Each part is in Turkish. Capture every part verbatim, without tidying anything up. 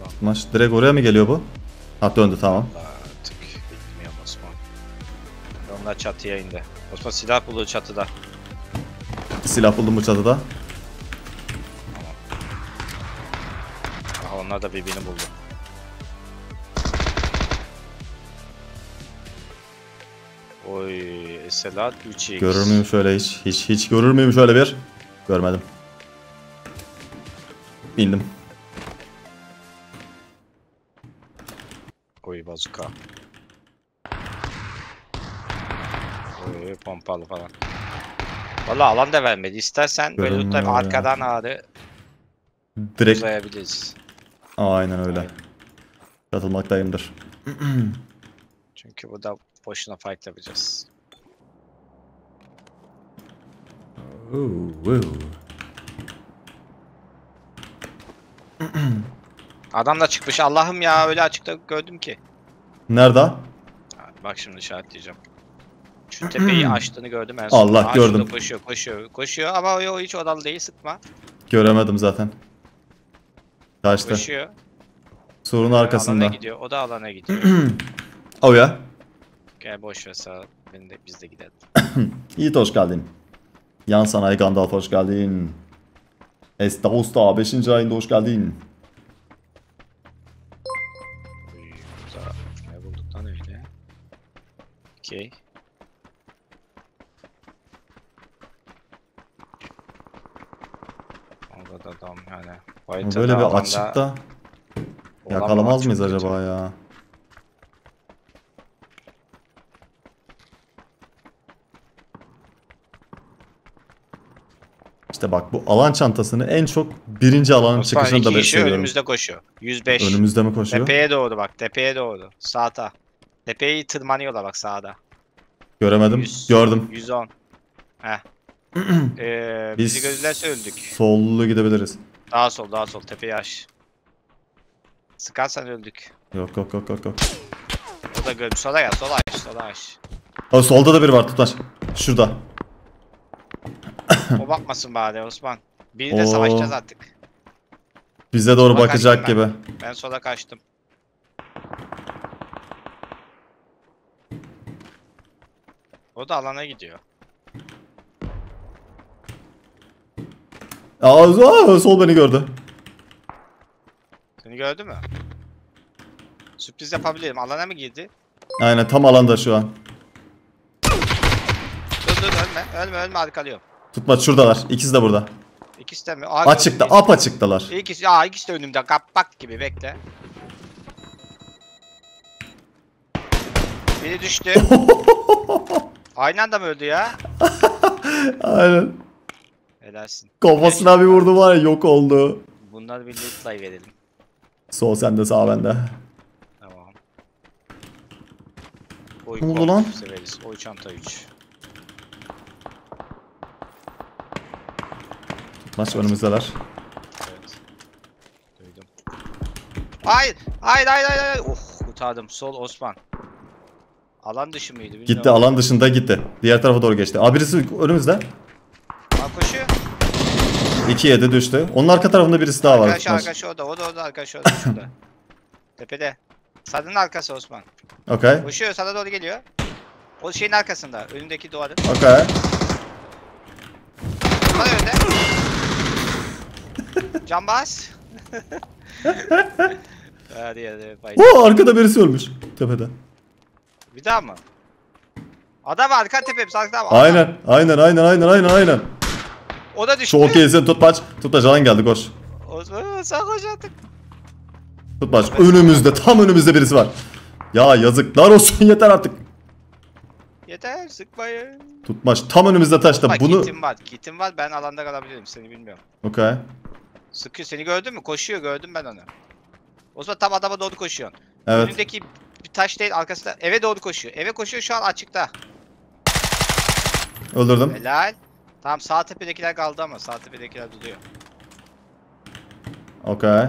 Maç direkt oraya mı geliyor bu? Ha döndü tamam. Artık bilmiyorum Osman. Onlar çatıya indi. Osman silah buldu çatıda. Silah buldum bu çatıda. Aha, onlar da birbirini buldu. Oy Eselat üç x. Görür müyüm şöyle hiç? Hiç hiç görür müyüm şöyle bir? Görmedim. Bindim. Oy bazuka. Oy pompalı falan. Valla alan da vermedi. İstersen böyle Görünmüyor tutayım ya. arkadan ağrı Direkt. uzayabiliriz. Aynen öyle. Katılmaktayımdır. Çünkü burada boşuna fight yapacağız. Oo, oo. Adam da çıkmış. Allah'ım ya öyle açıkta gördüm ki. Nerede? Ha, bak şimdi işaretleyeceğim. Şu tepeyi açtığını gördüm en son. Allah, Aa, gördüm. şurada koşuyor koşuyor koşuyor ama o hiç odalı değil sıkma. Göremedim zaten. Kaçtı. Koşuyor. Surun Alana arkasında. gidiyor. O da alana gidiyor. O ya. Gel boş ver sağ. Ben de biz de gidelim. Yiğit hoş geldin. Yan sanayi Gandalf hoş geldin. Esta Usta beşinci ayında hoş geldin. Uy, burada ne bulduk lan öyle? Okey. Orada da adam yani. Haritada Böyle bir alanda açıkta olan yakalamaz var, mıyız çok kötü. acaba ya? İşte bak bu alan çantasını en çok birinci alanın Osman çıkışında iki ben kişi seviyorum. önümüzde koşuyor. yüz beş. Önümüzde mi koşuyor? Tepeye doğru bak. Tepeye doğru. Sağda. Tepeyi tırmanıyorlar bak sağda. Göremedim. yüz, Gördüm. yüz on. Heh. ee, Biz bizi gözlerse öldük. sollu gidebiliriz. Daha sol daha sol. Tepeyi aş. Sıkarsan öldük. Yok yok yok yok yok. O da görmüş. Sola gel. Sola aş. Sola aş. O solda da biri var Tutaş. Şurada. O bakmasın bari Osman. Biriyle Oo. savaşacağız artık. Bize doğru Sola bakacak kaçtım gibi. ben. Ben sola kaçtım. O da alana gidiyor. Aa, aa, sol beni gördü. Seni gördü mü? Sürpriz yapabilirim. Alana mı girdi? Aynen tam alanda şu an. Dur dur ölme. Ölme ölme arkalıyorum. Tutmaç şuradalar. İkisi de burada. İkisi de mi? Açıkta, apaçıktalar. İkisi, aa, ikisi de önümde. Kapak gibi bekle. Biri düştü. Aynı anda mı öldü ya? Aynen. Helalsin. Kafasına bir vurdu var ya yok oldu. Bunları bir lootlay verelim. Sol sende sağ bende. Tamam. Oy Ne oldu komp lan? severiz. Oy çanta üç. Maç önümüzdeler. Evet. Duydum. Hayır. Hayır hayır hayır. hayır. Oh kurtardım. Sol Osman. Alan dışı mıydı? Bilmiyorum. Gitti alan dışında gitti. Diğer tarafa doğru geçti. Aa birisi önümüzde. Aa, koşuyor. iki yedi düştü. Onun arka tarafında birisi daha var. Arkadaş Tutmaç. arkadaş orada. O da orada arkadaş orada. Şurada. Tepede. Sadının arkası Osman. Okey. Koşuyor sana doğru geliyor. O şeyin arkasında. Önündeki duvarın. Okey. Bana önde. Can bas. Hadi hadi. Bay. Oo arkada birisi ölmüş. Tepede. Bir daha mı? Adam arka tepem sakla. Aynen. Aynen aynen aynen aynen aynen. O da düştü. Çok iyisin Tutmaç. Tutmaç alan geldi koş. Osman sen koş artık. Tutmaç önümüzde tam önümüzde birisi var. Ya yazıklar olsun yeter artık. Yeter sıkmayın. Tutmaç tam önümüzde taşta Bak bunu. kitim var. Kitim var ben alanda kalabilirim seni bilmiyorum. Okey. Sıkıyor seni gördün mü? Koşuyor gördüm ben onu. Osman tam adama doğru koşuyorsun. Evet. Önündeki bir taş değil arkasında eve doğru koşuyor. Eve koşuyor şu an açıkta. Öldürdüm. Helal. Tamam sağ tepedekiler kaldı ama sağ tepedekiler duruyor. Okey.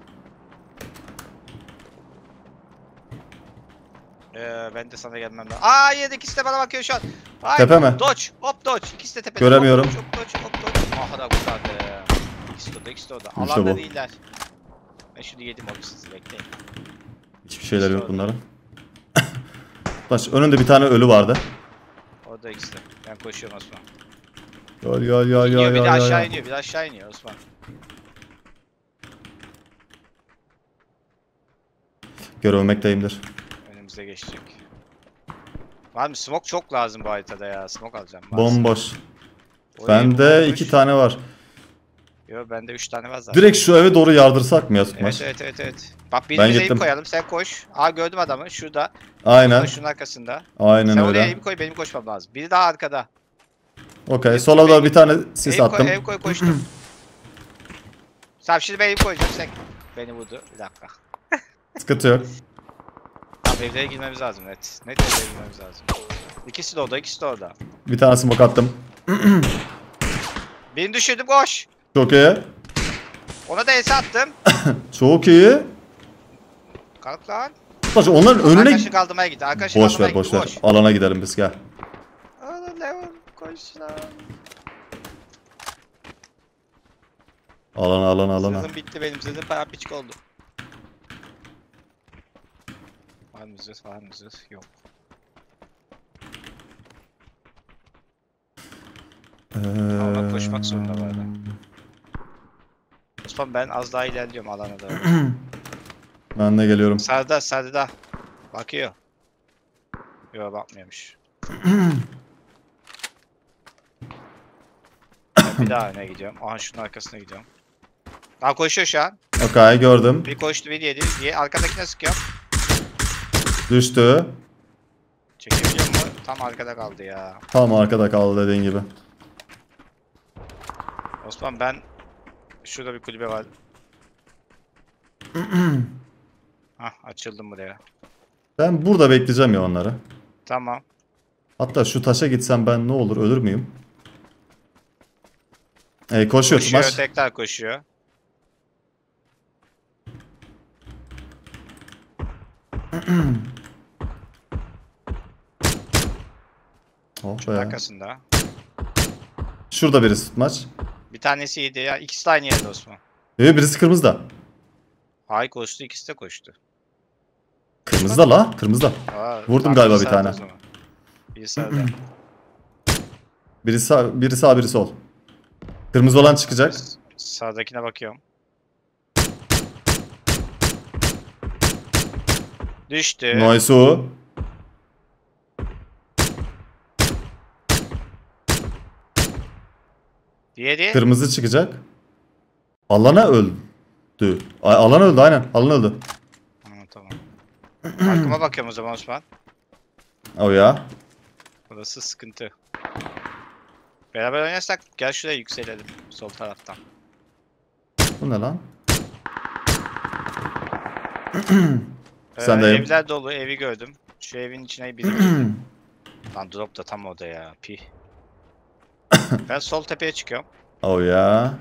Ee, ben de sana gelmem lazım. Aa yedi ikisi de bana bakıyor şu an. Ay, Tepe mi? Dodge hop dodge ikisi de tepede. Göremiyorum. Hop dodge hop dodge hop dodge. Aha da kurtardı. İkisi de orada ikisi de orada. İşte Alanda bu. değiller. Ben şunu yedim oğlum, sizi bekleyin. Hiçbir şeyler yok bunların. Baş, önünde bir tane ölü vardı. Orada ikisi de. Ben koşuyorum Osman. Gel gel gel İniyor, gel bir de gel. aşağı gel. iniyor, bir de aşağı iniyor Osman. Görülmekteyimdir. Önümüze geçecek. Var mı? Smoke çok lazım bu haritada ya. Smoke alacağım. Varsa. Bomboş. Oraya Bende bomboş. iki tane var. Yo, bende üç tane var zaten. Direkt şu eve doğru yardırsak mı ya tutmaç? Evet evet evet evet. Bak Ben birimize gittim. eğim koyalım, sen koş. Aa, gördüm adamı şurada. Aynen. Osman şunun arkasında. Aynen Sen oraya öyle. eğim koy, benim koşmam lazım. Biri daha arkada. Okey. Sola da bir tane sis Eğim attım. koy, eğim koy, koştum. Tamam, şimdi ben eğim koyacağım, sen beni vurdu. Bir dakika. Sıkıntı yok. Tamam, evlere girmemiz lazım net. Net evlere girmemiz lazım. İkisi de orada, ikisi de orada. Bir tane smoke attım. Birini düşürdüm, koş. Çok iyi. Ona da es attım. Çok iyi. Kalk lan. Tutmaç onların önüne... Arkadaşı kaldırmaya git. Arkadaşı Boş kaldırmaya ver boş git. ver. Koş. Alana gidelim biz gel. Aa, Leon koş lan. Alana alana alana. Zırhım bitti benim. Zırhım bayağı piçik oldu. Var mı zırh? Var mı zırh? Yok. Ama koşmak zorunda bu arada. Osman, ben az daha ilerliyorum alana doğru. Ben de geliyorum. Sağda, sağda. Bakıyor. Yok, bakmıyormuş. Ben bir daha öne gidiyorum. Aha, şunun arkasına gidiyorum. Daha koşuyor şu an. Okay gördüm. Bir koştu, bir yedi. Diye arkadakine sıkıyorum. Düştü. Çekebiliyor mu? Tam arkada kaldı ya. Tam arkada kaldı dediğin gibi. Osman, ben şurada bir kulübe var. Hah, açıldım buraya. Ben burada bekleyeceğim ya onları. Tamam. Hatta şu taşa gitsem ben ne olur ölür müyüm? Ey koşuyor Koşuyor, tutmaç. tekrar koşuyor. Oh Şunun be. arkasında. Şurada birisi tutmaç. Bir tanesi yedi ya. İkisi de aynı yerde Osman. Ee, birisi kırmızıda. Ay koştu, ikisi de koştu. Kırmızıda la. Kırmızıda. Aa, Vurdum tamam, galiba biri bir sağda tane. o zaman. Biri sağda. Biri sağ, biri sağ, biri sol. Kırmızı olan çıkacak. S- Sağdakine bakıyorum. Düştü. Nice o. Diğeri. Kırmızı çıkacak. Alana öldü. Ay, alan öldü aynen. Alan öldü. Ha, tamam. Arkama bakıyorum o zaman Osman. O ya. Burası sıkıntı. Beraber oynarsak gel şuraya yükselelim. Sol taraftan. Bu ne lan? Ee, Sendeyim. evler dolu. Evi gördüm. Şu evin içine biri girdi. Lan drop da tam orada ya. Pi. Ben sol tepeye çıkıyorum. O ya.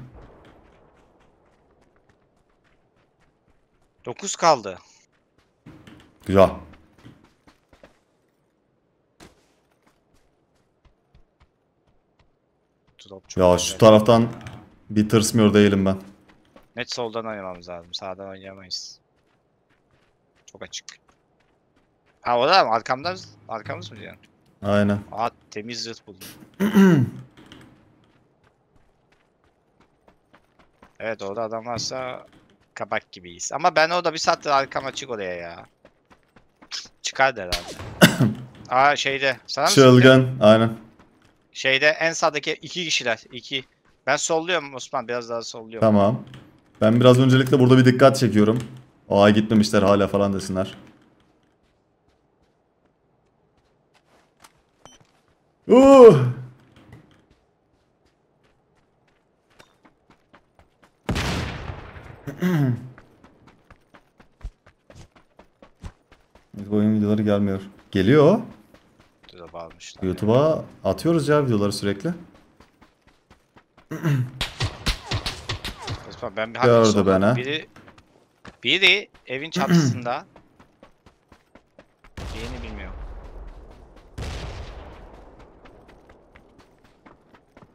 dokuz kaldı. Güzel. Drop çok Ya güzel. şu taraftan bir tırsmıyor değilim ben. Net soldan oynamamız lazım. Sağdan oynayamayız. Çok açık. Ha, o da mı? Arkamda, arkamız mı diyorsun? Aynen. Aa, temiz zırh buldum. Evet, orada adam varsa kabak gibiyiz. Ama ben orada bir saattir arkam açık oraya ya. Çıkardı herhalde. Aa, şeyde. Sana mı sıktı? Çılgın. Aynen. Şeyde en sağdaki iki kişiler. İki. Ben solluyorum Osman. Biraz daha solluyorum. Tamam. Ben biraz öncelikle burada bir dikkat çekiyorum. Aa gitmemişler hala falan desinler. Uh! Bu oyun videoları gelmiyor. Geliyor. Drop almışlar. YouTube'a atıyoruz ya videoları sürekli. Osman, ben bir Gördü hafif solladım. beni. Biri, biri evin çatısında. Diğerini bilmiyorum.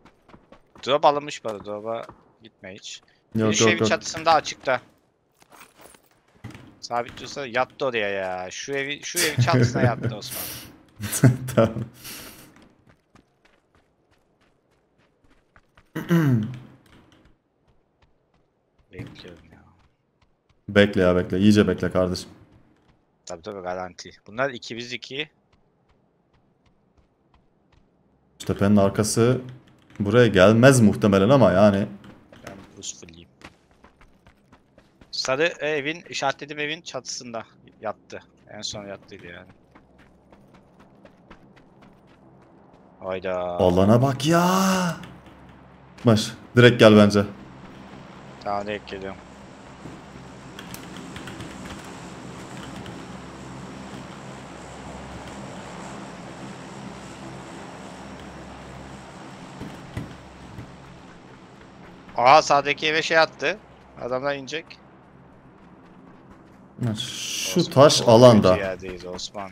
Drop alınmış bana. Drop'a gitme hiç. Biri Yok şu yok evin yok. çatısında açıkta. Sabit dursa yattı oraya ya. Şu evi şu evin çatısına yattı Osman. Tamam. Bekliyorum ya. Bekle ya bekle. İyice bekle kardeşim. Tabii tabii garanti. Bunlar iki biz iki. Şu tepenin arkası buraya gelmez muhtemelen ama yani. Ben buz fulleyim. Sarı evin, işaretlediğim evin çatısında yattı. En son yattıydı yani. Hayda. Alana bak ya. Baş. Direkt gel bence. Tamam direkt geliyorum. Aha sağdaki eve şey attı. Adamlar inecek. Şu Osman, taş çok alanda. kötü yerdeyiz Osman.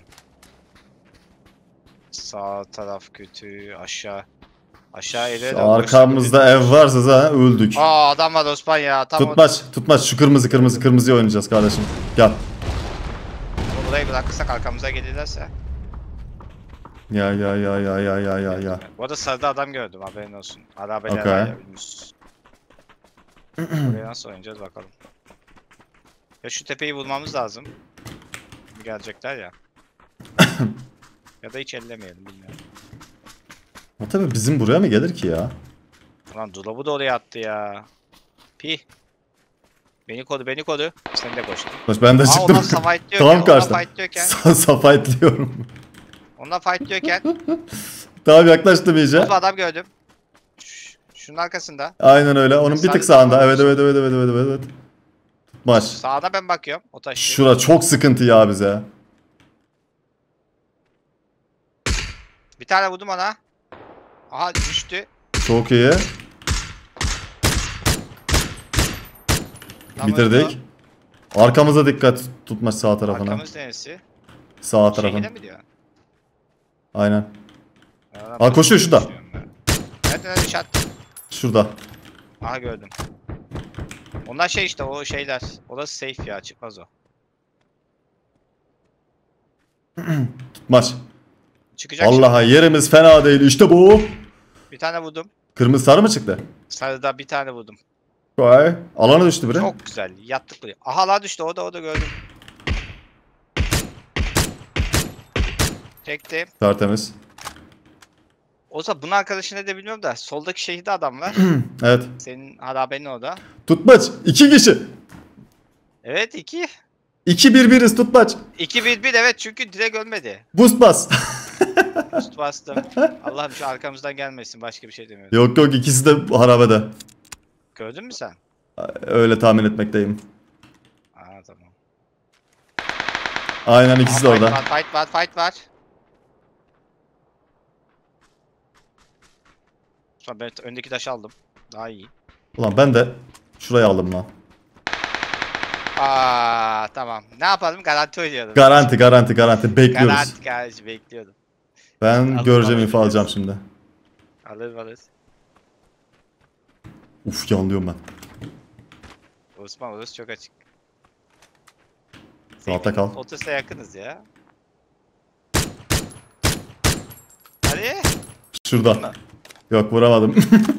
Sağ taraf kötü, aşağı. Aşağı ileri Şu de arkamızda ev varsa zaten öldük. Aa adam var Osman ya. Tam Tutmaç, tutmaç. Şu kırmızı kırmızı kırmızıyı oynayacağız kardeşim. Gel. o, burayı bırakırsak arkamıza gelirlerse. Ya ya ya ya ya ya ya ya. Bu arada sarıda adam gördüm haberin olsun. Arabeler Okay. var ya önümüz. Buraya nasıl oynayacağız bakalım. Ya şu tepeyi bulmamız lazım. Gelecekler ya. Ya da hiç ellemeyelim bilmiyorum. O tabi bizim buraya mı gelir ki ya? Ulan dolabı da oraya attı ya. Pi. Beni koru beni koru. Sen de koştun. Baş ben de Aa çıktım. ondan fight diyorken. Tamam Ondan karşıda. fight diyorken. Safaytlıyorum. Ondan fight diyorken. Tamam yaklaştım iyice. Burada adam gördüm. Ş- Şunun arkasında. Aynen öyle. Onun bir Sarı tık sağında. tamam. Evet evet evet evet evet evet. evet. Tutmaç. Sağda ben bakıyorum. O taşı. Şura çok sıkıntı ya bize. Bir tane vurdum ona. Aha düştü. Çok iyi. Tam Bitirdik. öldü Arkamıza dikkat tutmaç sağ o. tarafına. Arkamız neresi? Sağ tarafına. Şehirde mi diyor? Aynen. Ya, Aa, koşuyor şurada. Nerede nerede işaret? Şurada. Aha gördüm. Onlar şey işte o şeyler. Orası safe ya çıkmaz o. Tutmaç. Çıkacak Vallahi yerimiz fena değil. İşte bu. şimdi. Bir tane vurdum. Kırmızı sarı mı çıktı? Sarıda bir tane vurdum. Vay. Alana düştü biri. Çok güzel. Yattık buraya. Aha la düştü o da o da gördüm. Çektim. Tertemiz. Olsa bunun arkadaşı ne de bilmiyorum da soldaki şehirde adam var. Evet. Senin harabenin orada. Tutmaç. İki kişi. Evet iki. İki bir biriz tutmaç. iki bir bir evet çünkü direkt ölmedi. Boost bas. Üst bastım. Allah'ım şu arkamızdan gelmesin başka bir şey demiyorum. Yok yok ikisi de harabede. Gördün mü sen? Öyle tahmin etmekteyim. Aa tamam. Aynen ikisi de Aa, fight orada. var fight var fight var. Sonra ben öndeki taşı aldım. Daha iyi. Ulan ben de şurayı aldım lan. Aa tamam. Ne yapalım? Garanti oynayalım. Garanti garanti garanti bekliyoruz. Garanti garanti bekliyordum. Ben Al- göreceğim al- info alacağım şimdi. Alırız alırız. Uf yanlıyorum ben. Osman orası çok açık. Rahatta kal. Otosa yakınız ya. Hadi. Şurada. Yok vuramadım.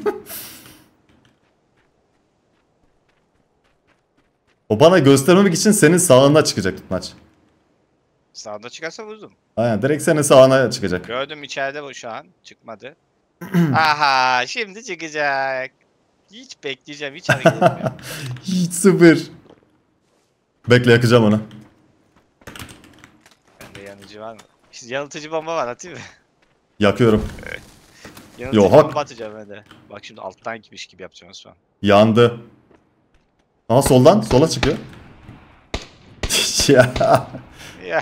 O bana göstermemek için senin sağına çıkacak tutmaç. Sağda çıkarsa vurdum. Aynen direkt senin sağına çıkacak. Gördüm içeride bu şu an. Çıkmadı. Aha şimdi çıkacak. Hiç bekleyeceğim. Hiç hareket etmiyorum. Hiç sıfır. Bekle yakacağım onu. Bende yanıcı var mı? Yanıltıcı bomba var atayım mı? Yakıyorum. Yanıltıcı Yo, hak. bomba atacağım ben de. Bak şimdi alttan gitmiş gibi yapacağım şu an. Yandı. Aa soldan sola çıkıyor. Ya. Ya.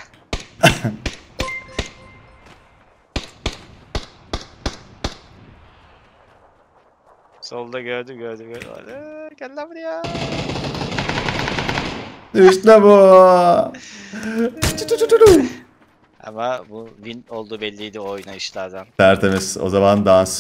Solda gördüm gördüm gördüm. Hadi, gel lan buraya. İşte bu. Ama bu win olduğu belliydi o oynayışlardan. Tertemiz. O zaman dans.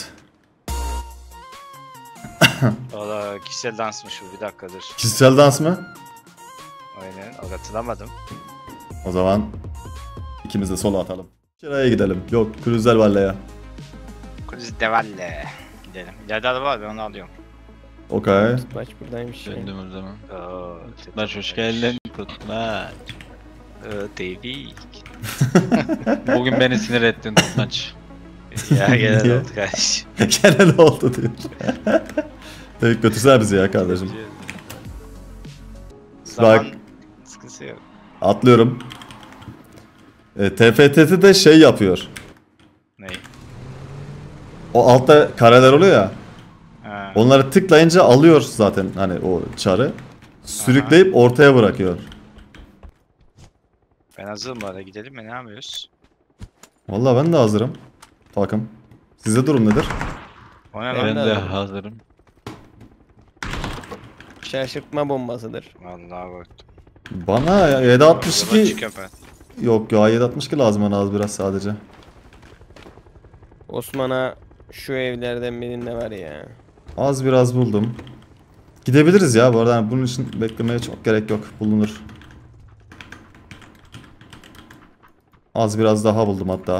Valla kişisel dansmış bu bir dakikadır. Kişisel dans mı? Aynen. Atılamadım. O zaman ikimiz de sola atalım. Kiraya gidelim. Yok, Cruiser Valle'ye. Kriz devalle. Gidelim. İleride araba var ben onu alıyorum. Okay. Tutmaç buradaymış ya. Döndüm o zaman. Oo, Tutmaç hoş geldin. Tutmaç. Ee, Tevfik. Bugün beni sinir ettin Tutmaç. Ya gelen Niye? oldu kardeşim. Gene ne oldu diyor. Evet, götürsene bizi ya kardeşim. Zaman Bak. sıkıntısı yok. Atlıyorum. E, T F T T de şey yapıyor. Ney? O altta kareler oluyor ya. Ha. Onları tıklayınca alıyor zaten hani o çarı. Sürükleyip ortaya bırakıyor. Ben hazırım bu arada gidelim mi ne yapıyoruz? Vallahi ben de hazırım. Takım. Sizde durum nedir? O ne Ben lan? Ben de de hazırım. hazırım. Şaşırtma bombasıdır. Vallahi baktım. Bana yedi Yola altmış iki çıkıyorum ben. yok ya yedi altmış iki lazım bana az biraz sadece. Osman'a şu evlerden birinde var ya. Az biraz buldum. Gidebiliriz ya bu arada yani bunun için beklemeye çok gerek yok. Bulunur. Az biraz daha buldum hatta.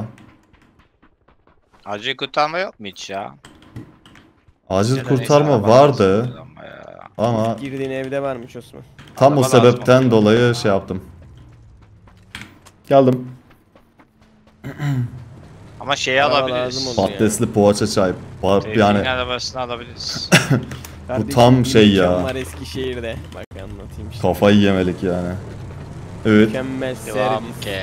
Acil kurtarma yok mu hiç ya? Acil Neyse, neyse, kurtarma araba vardı lazım ama ya. ama Girdiğin evde varmış Osman. tam o Araba lazım sebepten ama. dolayı şey yaptım. Geldim. Ama şeyi Araba alabiliriz. lazım olur. Patatesli poğaça çay. Ba- Tevfik'in yani arabasını alabiliriz. Kardeşim, tam bir şey ya. mekan var Eskişehir'de. Bak anlatayım işte. kafayı yemelik yani. Evet. Mükemmel Devam servis. ki.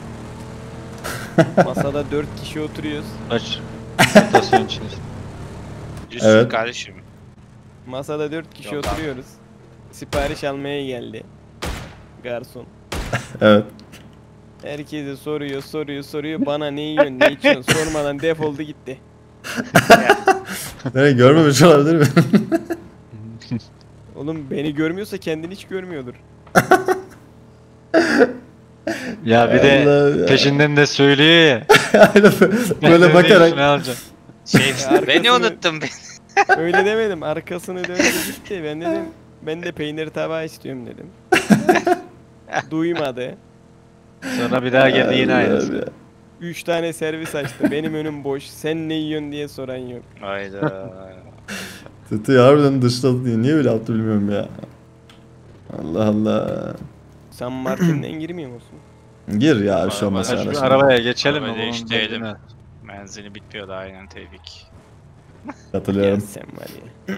Masada dört kişi oturuyoruz. Kaç. Rotasyon içinde. Düz Evet. kardeşim. Masada dört kişi Yok abi. oturuyoruz. Sipariş almaya geldi. Garson. Evet. Herkese soruyor, soruyor, soruyor. Bana ne yiyorsun, ne içiyorsun sormadan defoldu gitti. Nereye görmemiş olabilir mi? Oğlum beni görmüyorsa kendini hiç görmüyordur. Ya bir de Allah ya. peşinden de söylüyor ya. Aynen böyle Ne bakarak. alacağım? Şey, arkasını- beni unuttun ben. Öyle demedim. Arkasını döndü gitti. Ben dedim ben de peynir tabağı istiyorum dedim. Duymadı. Sonra bir daha geldi yine aynısı. Allah'ım ya. Üç tane servis açtı. Benim önüm boş. Sen ne yiyorsun diye soran yok. Hayda. Tütü harbiden dışladı diye. Niye öyle yaptı bilmiyorum ya. Allah Allah. Sen Martin'den girmiyor musun? Gir ya bir şey Araba- olmaz Hadi yani. şu arabaya geçelim mi? Arabayı Bunun değiştirelim. derdine. Menzili bitmiyordu aynen Tevfik. Ya Katılıyorum. sen var ya.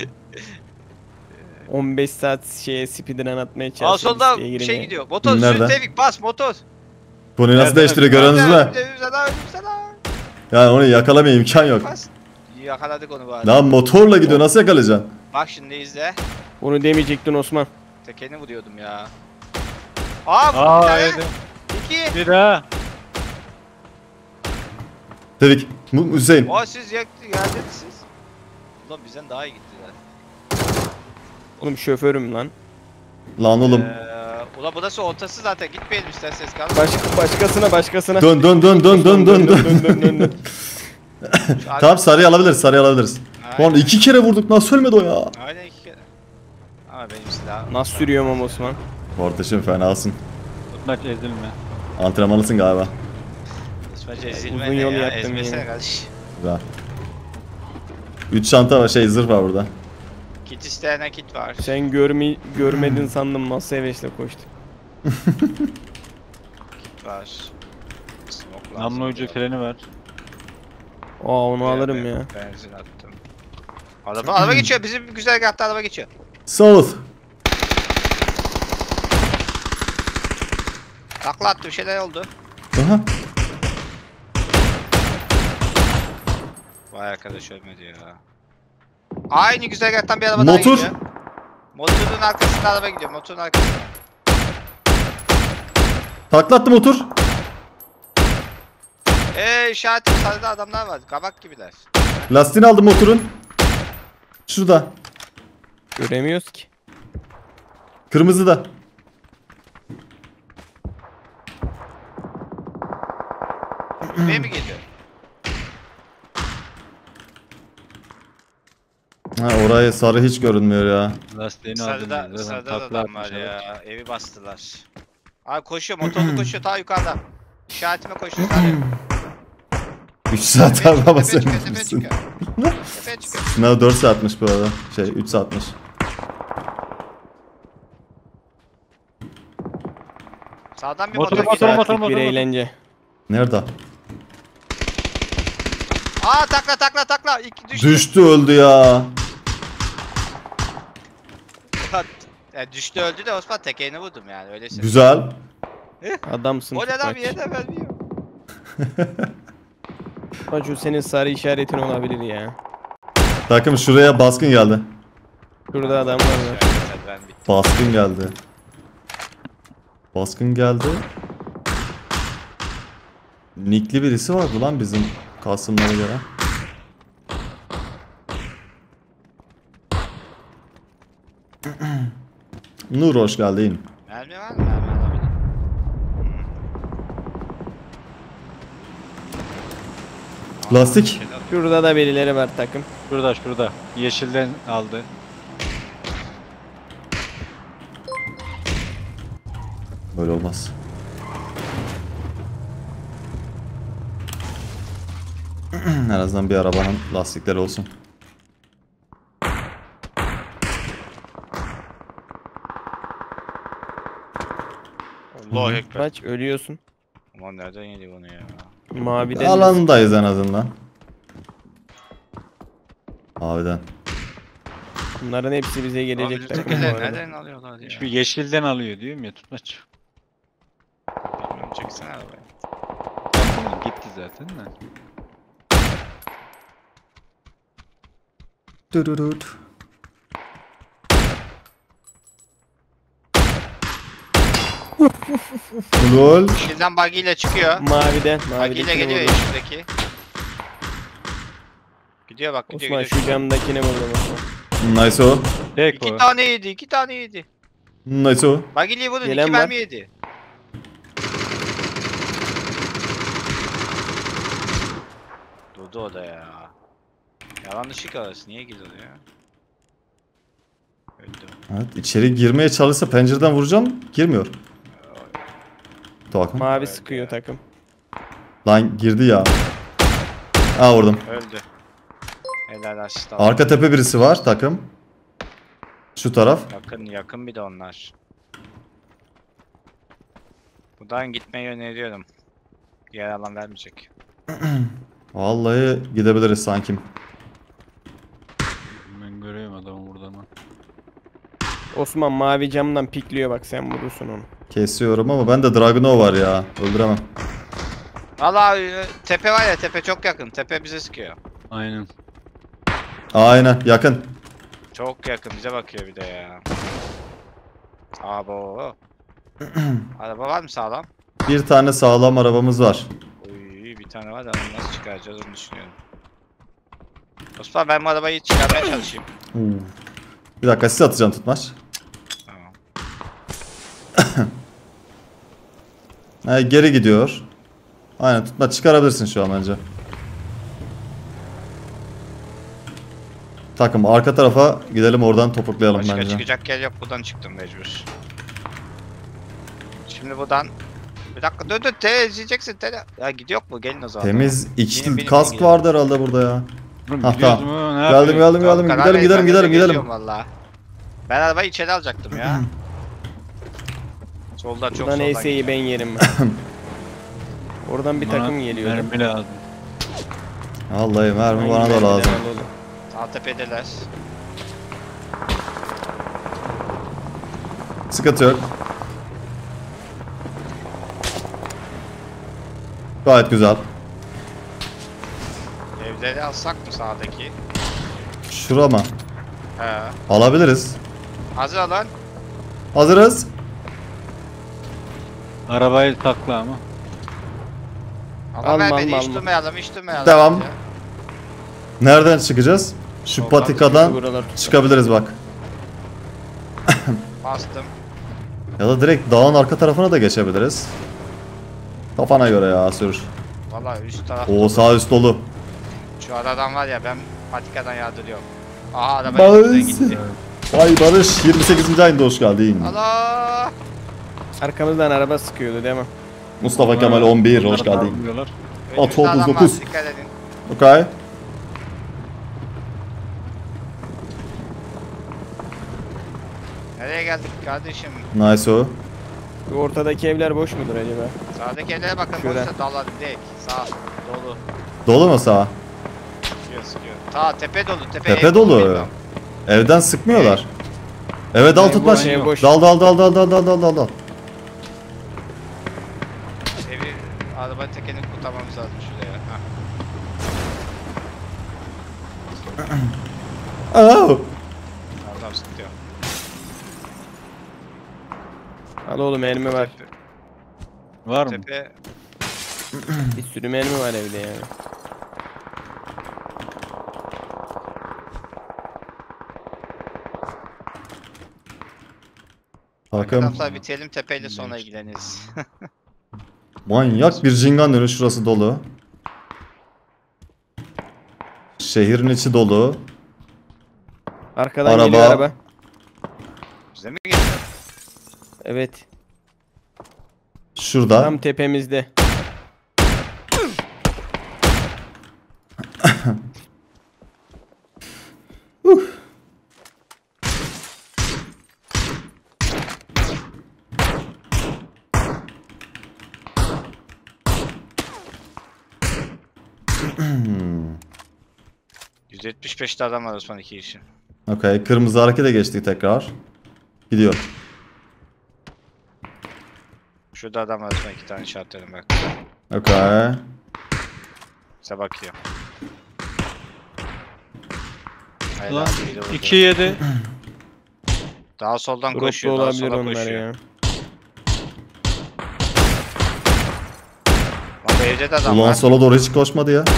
on beş saat şeye speedrun atmaya Aa çalışıyor. solda listeye bir girmeye. şey gidiyor. Motor Nerede? sür Tevfik bas motor. Konuyu nasıl Nereden değiştiriyor gördünüz mü? Önümüze daha önümüze daha. Yani onu yakalamaya imkan yok. Bas. Yakaladık onu bari. Lan motorla gidiyor nasıl yakalayacaksın? Bak şimdi izle. Onu demeyecektin Osman. Tekeni vuruyordum ya. Aa, bir Aa tane. evet. İki. Bir daha. Tevfik, Mu- Hüseyin. Aa siz yaktı geldiniz siz. Ulan bizden daha iyi gittiler. Oğlum şoförüm lan. Lan oğlum. Ee, ulan burası ortası zaten gitmeyelim isterseniz kalın. Başka, başkasına başkasına. Dön dön dön dön dön dön dön. dön dön dön dön. Şu ar- Tamam sarıyı alabiliriz, sarıyı alabiliriz. Aynen. Lan iki kere vurduk nasıl ölmedi o ya? Aynen iki kere. Ama benim silahım. Nasıl sürüyorum ama Osman? Kardeşim fenasın. Tutmaç ezilme. Antrenmanlısın galiba. Kısmaca ezilme Uzun ne yol ya? yaptım Ezmesene yine. kardeş. Güzel. Üç çanta var şey zırh var burada. Kit isteyene kit var. Sen görme, görmedin sandım nasıl hevesle koştum. Kit var. Smoke lazım Namlu ucu ya. freni var. Aa onu Ben- alırım ben ya. Benzin attım. Araba, araba geçiyor. Bizim güzergahta araba geçiyor. South. Takla attı bir şeyler oldu. Aha. Vay arkadaş ölmedi ya. Aynı güzergahtan bir araba daha Motor. gidiyor. Motorun arkasında araba gidiyor. Motorun arkasında. Taklattım otur. Eee işaretim sarıda adamlar var. Kabak gibiler. Lastiğini aldım motorun. Şurada. Göremiyoruz ki. Kırmızı da. Buraya mi geliyor? Ha, orayı sarı hiç görünmüyor ya. Lastiğini aldım. Sarıda, zaten, sarıda da takla adam var atmış adam. ya. Evi bastılar. Abi koşuyor, motorlu koşuyor ta yukarıda. İşaretime koşuyor sadece. üç saat Tepeye abi çıkıyor, ama tepeye sen çıkıyor, tepeye misin? çıkıyor. Tepeye çıkıyor. Sınav dört saatmiş bu arada. Şey üç saatmiş. Sağdan bir Motor, motor, motor, geliyor. motor. Saatlik bir eğlence. Nerede? Aa takla takla takla. İki düştü. Düştü öldü ya. Ya düştü öldü de Osman tekerini vurdum yani öyleyse. Güzel. Adamsın O ne lan tutmaç. bir yerden vermiyor. Tutmaç o senin sarı işaretin olabilir ya. Takım şuraya baskın geldi. Şurada adamlar var. Ben bittim. Baskın geldi. Baskın geldi. Nickli birisi vardı lan bizim Kasımlara göre. Nur hoş geldin. Mermi var mı? Mermi alabilirim. Lastik. Şurada da birileri var takım. Şurada şurada. Yeşilden aldı. Böyle olmaz. En azından bir arabanın lastikleri olsun. Allahu ekber. Tutmaç ölüyorsun. Aman nereden yedi bunu ya? Maviden. Alandayız en azından. Maviden. Bunların hepsi bize Abi gelecek bizim takım bu tekeleri arada. nereden alıyorlar ya? Şu yeşilden alıyor diyorum ya tutmaç. Bilmiyorum, çeksene arabayı. Tamam, gitti zaten de. Dururut. Lol. Yeşilden buggy ile çıkıyor. Maviden. Buggy Maviden ile geliyor yeşildeki. Gidiyor bak gidiyor Osman gidiyor. şu camdakine vurdum Osman. Nice o. Tek İki o. tane yedi, iki tane yedi. Nice o. Buggy'liyi vurun, Gelen iki var. mermi yedi. Durdu o da ya. Yalan ışık arası, niye gidiyor ya? Öldü. Evet, içeri girmeye çalışsa pencereden vuracağım. Girmiyor. Bakın. Mavi Evet sıkıyor ya. takım. Lan girdi ya. Aa vurdum. Öldü. Helal asist aldı. Arka tepe birisi var takım. Şu taraf. Yakın yakın bir de onlar. Buradan gitmeyi öneriyorum. Yer alan vermeyecek. Vallahi gidebiliriz sanki. Ben görüyorum adamı burada ama. Osman mavi camdan pikliyor bak sen vurursun onu. Kesiyorum ama ben de Dragunov var ya. Öldüremem. Valla e, tepe var ya, tepe çok yakın. Tepe bize sıkıyor. Aynen. Aynen yakın. Çok yakın, bize bakıyor bir de ya. Abo. Araba var mı sağlam? Bir tane sağlam arabamız var. Uy, bir tane var da onu nasıl çıkaracağız onu düşünüyorum. Osman ben bu arabayı çıkarmaya çalışayım. Uu. Bir dakika siz atacağım tutmaç. Tamam. Ha, geri gidiyor. Aynen tutmaç çıkarabilirsin şu an bence. Takım arka tarafa gidelim oradan topuklayalım Başka bence. çıkacak yer yok, buradan çıktım mecbur. Şimdi buradan... Bir dakika dur dur, tele izleyeceksin tele. Ya gidiyor mu? Gelin o zaman. Temiz Benim- ikili benim kask gidelim. vardı herhalde burada ya. Oğlum, Ha, gidiyoruz tamam. mu? Ne Geldim yapıyoruz? geldim geldim Karar gidelim verin, gidelim ben de gidelim gidelim. geziyorum valla. Ben arabayı içeri alacaktım ya. Soldan çok Buradan soldan E S'yi geliyor. ben yerim ben. Oradan bir Bana takım geliyor. Mermi lazım. Vallahi mermi Hangi bana da mermiler lazım. alalım? Sağ tepedeler. Sıkıntı yok. Gayet güzel. Evleri alsak mı sağdaki? Şura mı? He. Alabiliriz. Hazır alan. Hazırız. Arabayı takla ama. Ama Alma, ver alma, beni, hiç alma. durmayalım, hiç durmayalım. Devam. Ya. Nereden çıkacağız? Şu Soldan patikadan Buralar tut. çıkabiliriz bak. Bastım. Ya da direkt dağın arka tarafına da geçebiliriz. Kafana göre ya sür. Valla üst taraf. O sağ üst dolu. Şu aradan var ya, ben patikadan yardırıyorum. Aha araba Barış. yüzünden gitti. Vay Barış yirmi sekizinci ayında hoş geldin. Allah. Arkamızdan araba sıkıyordu değil mi? Mustafa Kemal on bir hoş Bunlar geldin. darlıyorlar. Atı Önümüzde adam otuz var, dokuz. dikkat edin. Okay. Nereye geldik kardeşim? Nice o. Bu ortadaki evler boş mudur acaba? Sağdaki evlere bakın. Şöyle. Boşta dal direkt. Sağ. Dolu. Dolu mu sağ? Sıkıyor sıkıyor. Ta tepe dolu. Tepe, Tepe ev dolu. bilmiyorum. Evden sıkmıyorlar. Evet dal Ev tutmaç. boş, ev boş. Dal dal dal dal dal dal dal dal dal. Evi araba tekerini kurtarmamız lazım şuraya. Hah. Oh. Adam sıkıyor. Al oğlum mermi var. Tepe, Var mı? tepe. Bir sürü mermi var evde yani. Takım Arkadaşlar bitirelim tepeyle sonra ilgileniriz. manyak bir jingan dönüş şurası dolu. Şehrin içi dolu. Arkadan Araba. geliyor araba. Bize mi geliyor? Evet. Şurada. Tam tepemizde. yüz yetmiş beşte adam var Osman iki kişi. Okay. Kırmızı harekete geçtik tekrar. Gidiyor. Şurada adam var Osman iki tane işaretledim bak. Okay. Size bakıyor. Hayır, Lan abi, biri vurdu. iki yedi. Daha soldan Droplu koşuyor, daha olabilir sola onlar koşuyor. ya. Bak evde de adam Ulan var. sola doğru hiç koşmadı ya.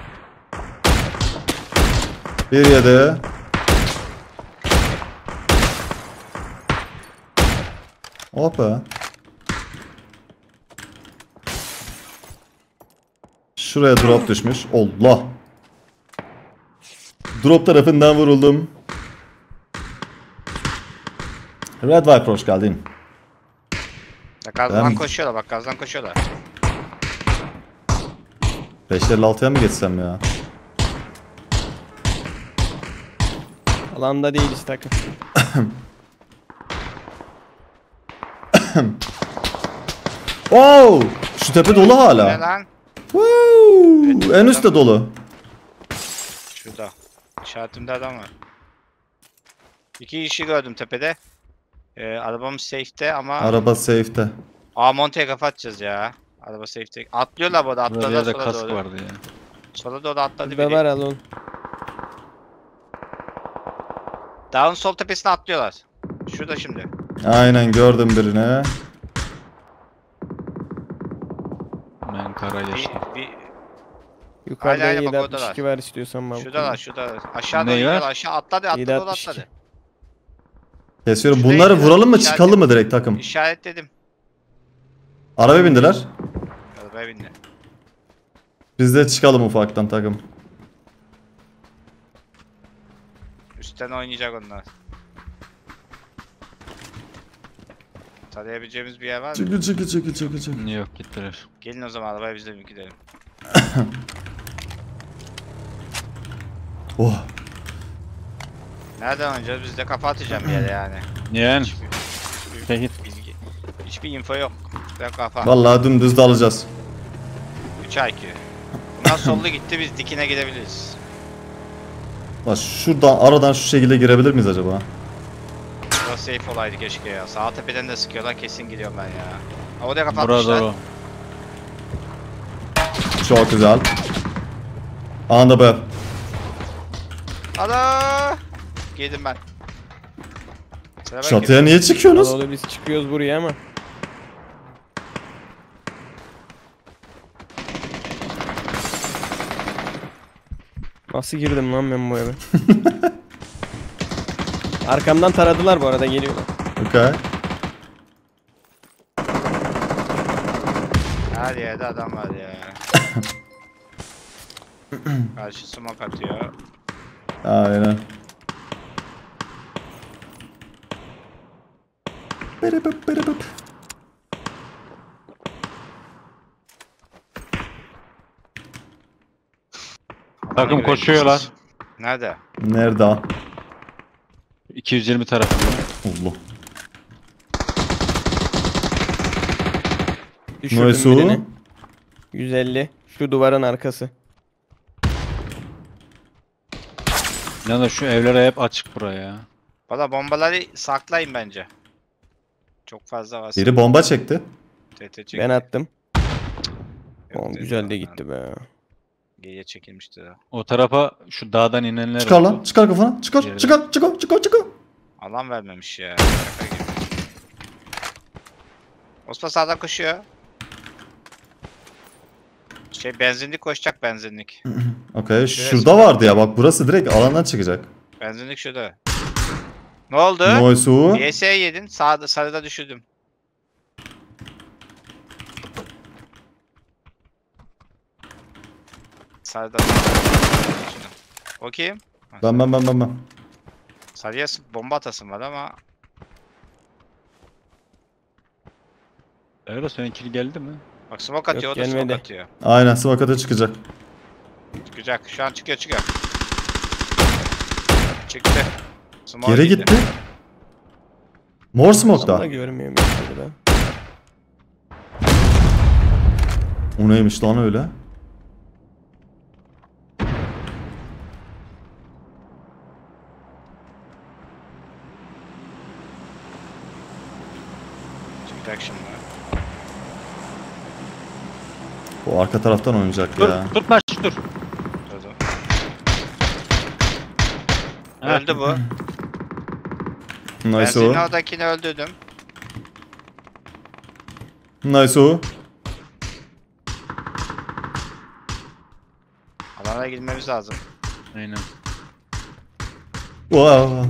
Bir yedi. Hoppa. Şuraya drop düşmüş. Allah. Drop tarafından vuruldum. Red Viper hoş geldin. Bak gazdan Ben- koşuyorlar, bak gazdan koşuyorlar. beş elli altıya mı geçsem ya? Alanda değiliz takım. Oh! Şu tepe dolu Ne hala. lan? Woo! En üstte dolu. Şurada. İşaretimde adam var. İki kişi gördüm tepede. Ee, arabamız safe'te ama... Araba safe'te. Aa Monte'ye kafa atacağız ya. Araba safe'te. Atlıyorlar bu arada, Burada bir atladılar yerde sola kask doğru. vardı ya. Sola doğru atladı Burada biri. var al oğlum. Dağın sol tepesine atlıyorlar. Şurada şimdi. Aynen gördüm birini. Ben kara geçtim. Bir, bir, Yukarıda Hala hala bak yedi oradalar. altmış iki var istiyorsan bak. şuradalar şurada. Aşağı doğru Ney var? gidiyorlar, aşağı atladı atladı yedi doğru altmış iki. atladı. Kesiyorum. Şuraya Bunları gidiyor. vuralım mı İşaret- çıkalım mı direkt takım? İşaretledim. Arabaya bindiler. Arabaya bindi. Biz de çıkalım ufaktan takım. Üstten oynayacak onlar. Tarayabileceğimiz bir yer var mı? Çıkı çıkı çıkı çıkı çıkı. Yok gittiler. Gelin o zaman arabaya biz de bir gidelim. Oh. Nereden oynayacağız? Biz de kafa atacağım bir yere yani. Yani. Hiçbir, hiçbir Peki. bilgi, hiçbir info yok. Ben kafa. Vallahi dümdüz dalacağız. üç I Q. Bundan sollu gitti, biz dikine gidebiliriz. Bak şuradan aradan şu şekilde girebilir miyiz acaba? Burası safe olaydı keşke ya. Sağ tepeden de sıkıyorlar, kesin gidiyorum ben ya. Ha, oraya kafa Burada atmışlar. o. Çok güzel. Anında be. Ada! Girdim ben. Sıra ben Çatıya niye Al çıkıyorsunuz? oğlum biz çıkıyoruz buraya ama. Nasıl girdim lan ben bu eve? Arkamdan taradılar bu arada geliyorlar. Okay. Her yerde adam var ya. Karşı smoke atıyor. Aynen. bere bıp bere bıp. Takım koşuyorlar. Nerede? Nerede ha? iki yüz yirmi tarafında. Allah. Düşürdüm Nice. birini. yüz elli. Şu duvarın arkası. Ya da şu evlere hep açık buraya. Valla bombaları saklayın bence. Çok fazla var. Biri bomba çekti. T T çekti. Ben attım. Yok Oğlum dedi güzel ya, de gitti be. Geriye çekilmişti de. O tarafa şu dağdan inenler Çıkar oldu. lan. Çıkar kafana. Çıkar. Geride. Çıkar. Çıkar. Çıkar. Çıkar. Alan vermemiş ya. Şaka gibi. Osman sağdan koşuyor. Şey benzinlik koşacak benzinlik. Okey. Şurada vardı ya. Bak burası direkt alandan çıkacak. Benzinlik şurada. Ne oldu? Noisu. Y S yedin. Sağda sarıda düşürdüm. Sarıda. O kim? Ben ben ben ben ben. Sarıya bomba atasım var ama Öyle seninkili geldi mi? bak smoke atıyor, Yok, o da smoke gelmedi. atıyor. Aynen. Smoke'a çıkacak. Çıkacak. Şu an çıkıyor çıkıyor. Çıktı. Smoke Geri yedi. gitti. Mor Ama smoke'da. görmüyorum işte burada. O neymiş lan öyle? Çıkacak şimdi. O arka taraftan oynayacak Dur, ya. dur maç dur. Durdu. Ha. Öldü bu. Nice Benzinin o. oradakini öldürdüm. Nice o. Alana girmemiz lazım. Aynen. Wow.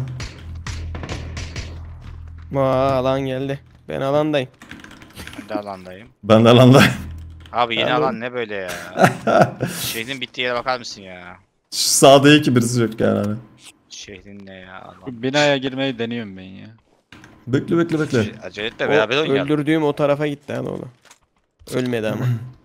Aa, alan geldi. Ben alandayım. Ben de alandayım. Ben de alandayım. Abi yeni Tamam. alan ne böyle ya? Şehrin bittiği yere bakar mısın ya? Şu sağda iyi ki birisi yok yani. Hani. Şehrin ne ya Allah. Bu binaya girmeyi deniyorum ben ya. Bekle bekle bekle. Şey, acele et de O beraber oynayalım. öldürdüğüm o tarafa gitti ha oğlum. Ölmedi ama.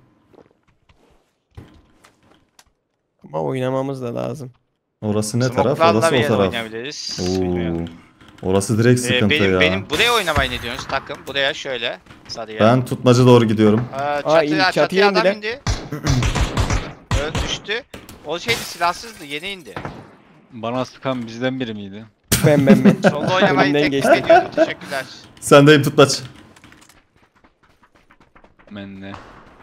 Ama oynamamız da lazım. Orası ne taraf? Smoke'larla Orası bir o yere taraf. oynayabiliriz. Oo. Bilmiyorum. Orası direkt Ee, sıkıntı benim, ya. benim buraya oynamayı ne diyorsunuz takım? Buraya şöyle. Sarıya. Ben tutmaca doğru gidiyorum. Aa, Aa, çatıya, in- çatıya çatıya adam indiler. indi. Öldü düştü. O şeydi silahsızdı yeni indi. Bana sıkan bizden biri miydi? Ben ben ben. Solda oynamayı Önümden teklif geçti. ediyordu. Teşekkürler. Sendeyim tutmaç. Ben de.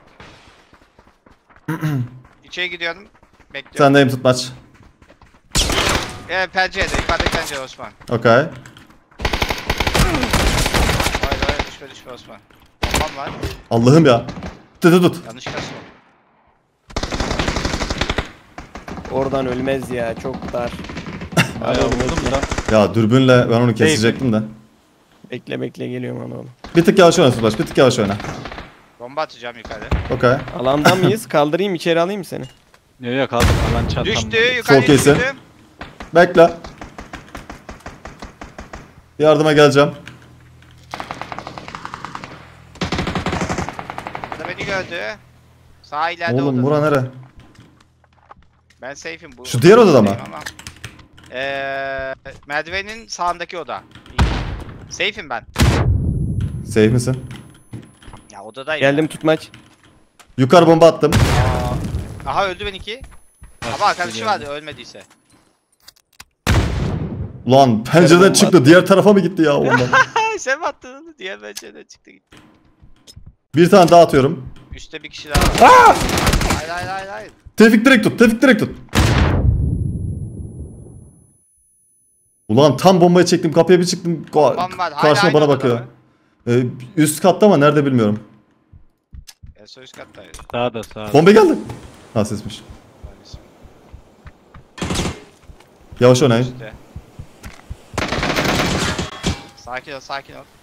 İçeri gidiyorum. Bekliyorum. Sendeyim tutmaç. Evet pencerede. Yukarıdaki pencere Osman. Okey. Hayır hayır düşme düşme Osman. Bombam var. Allah'ım ya. Tut tut tut. Yanlış kasma. Oradan ölmez ya, çok dar. Bayağı Abi, vurdum bekle. da. Ya dürbünle ben onu kesecektim de. Bekle bekle geliyorum ana oğlum. Bir tık yavaş oyna tutmaç. Bir tık yavaş oyna. Bomba atacağım yukarı. Okey. Alanda mıyız? Kaldırayım, içeri alayım seni. Yok yok kaldım falan çantam. Düştü yukarı Çok iyisin. düştüm. Bekle. Yardıma geleceğim. Burada beni gördü. Sağ ileride Oğlum odada. bura nere? Ben safe'im bu. Şu diğer odada mı? Ama. Eee merdivenin sağındaki oda. Safe'im ben. Safe misin? Ya odadayım. Geldim tutmaç. Yukarı bomba attım. Aa, aha öldü benimki. Ama arkadaşı geldi. vardı ölmediyse. Ulan pencereden bomba çıktı. Diğer tarafa mı gitti ya ondan? Sen mi attın onu? Diğer pencereden çıktı gitti. Bir tane daha atıyorum. Üstte bir kişi daha var. Hayır hayır hayır hayır. Tevfik direkt tut. Tevfik direkt tut. Ulan tam bombayı çektim. Kapıya bir çıktım. Ka- Bombam var. Hala karşıma aynı bana odada bakıyor. mı? Ee, üst katta ama nerede bilmiyorum. En son üst kattaydı. Sağda sağda. Bomba geldi. Ha sesmiş. Yavaş oynayın. Üstte. Sakin ol sakin ol.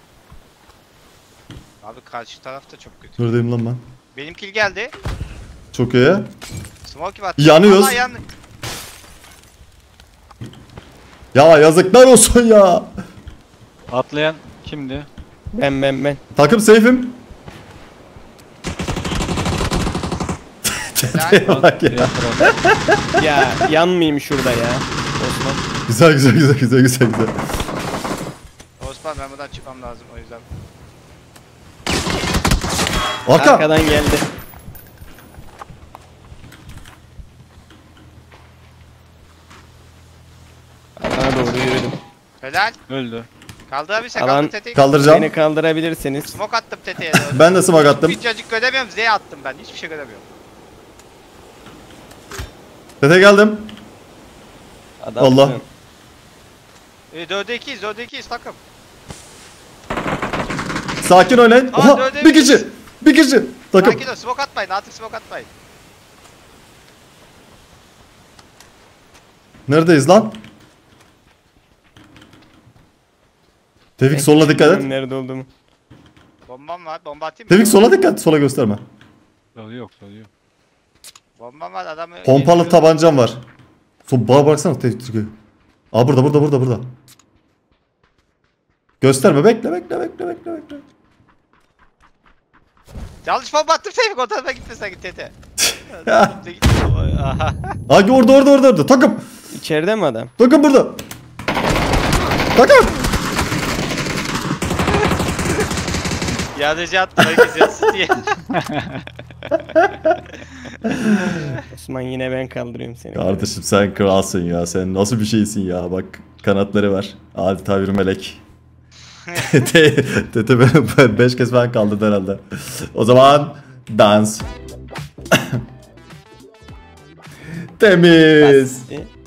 Abi karşı tarafta çok kötü. Neredeyim lan ben? Benim kill geldi. Çok iyi. Smoky var. Yanıyoruz. Allah yan... Ya yazıklar olsun ya. Atlayan Kimdi? Ben ben ben. Takım safe'im. Helal. Bak ya. Ya yanmayayım şurada ya. Osman. Güzel güzel güzel güzel güzel güzel. Osman ben buradan çıkmam lazım o yüzden. Hakan. Arkadan geldi. Arkana doğru yürüdüm. Helal. Öldü. Kaldır abi sen Alan- kaldır teteyi. Kaldıracağım. Beni kaldırabilirsiniz. Smoke attım teteye doğru. Ben de smoke attım. Hiçcacık göremiyorum. Z attım ben. Hiçbir şey göremiyorum. Tete geldim. Adamsın. Allah. E, dörde ikiyiz. dörde ikiyiz takım. Sakin oynayın. Aa, Oha dörde bir bir. kişi. Bir kişi. Takım. Sakin ol. Smoke atmayın. Artık smoke atmayın. Neredeyiz lan? Tevfik sola dikkat et. Bilmiyorum Nerede olduğumu. Bombam var. Bomba atayım mı? Tevfik sola dikkat. Sola gösterme. Yolu yok, yolu yok. Bombam var. Adamı... Pompalı tabancam var. Son bana baksana Tevfik. Aa burada burada burada burada. Gösterme bekle bekle bekle bekle bekle. Yanlış bomba attım Tevfik. O tarafa gitme sen git tete. Git. Aha. Hadi orada orada orada orada. Takım. İçeride mi adam? Takım burada. Takım. Yanıcı attım. Herkes yatsın diye. Osman yine ben kaldırıyorum seni. Kardeşim sen kralsın ya. Sen nasıl bir şeysin ya. Bak kanatları var. Adeta bir melek. Tete Tete beş kez ben kaldırdı herhalde. O zaman dans. Temiz. Bas.